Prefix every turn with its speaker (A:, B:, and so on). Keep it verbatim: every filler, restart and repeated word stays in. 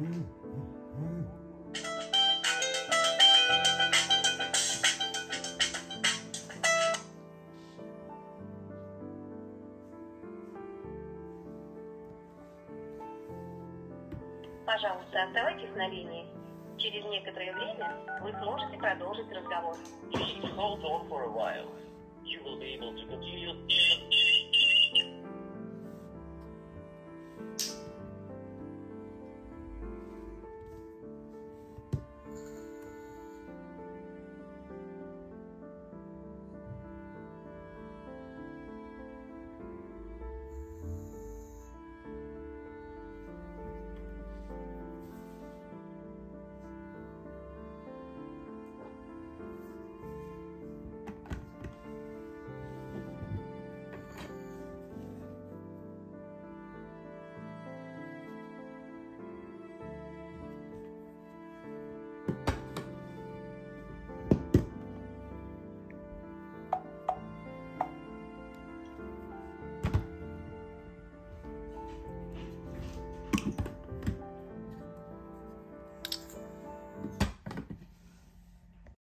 A: Пожалуйста, оставайтесь на линии. Через некоторое время вы сможете продолжить разговор.
B: Please hold on for a while. You will be able to continue.